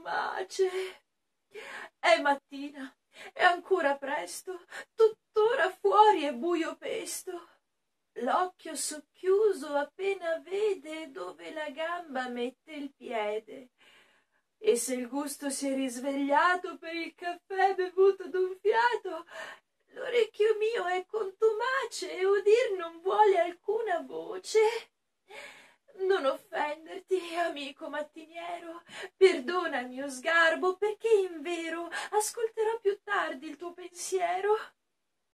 contumace. È mattina, è ancora presto, tuttora fuori è buio pesto. L'occhio socchiuso appena vede dove la gamba mette il piede. E se il gusto si è risvegliato per il caffè bevuto d'un fiato, l'orecchio mio è contumace e udir non vuole alcuna voce. Non offenderti, amico mattiniero, perdona il mio sgarbo, perché invero ascolterò più tardi il tuo pensiero.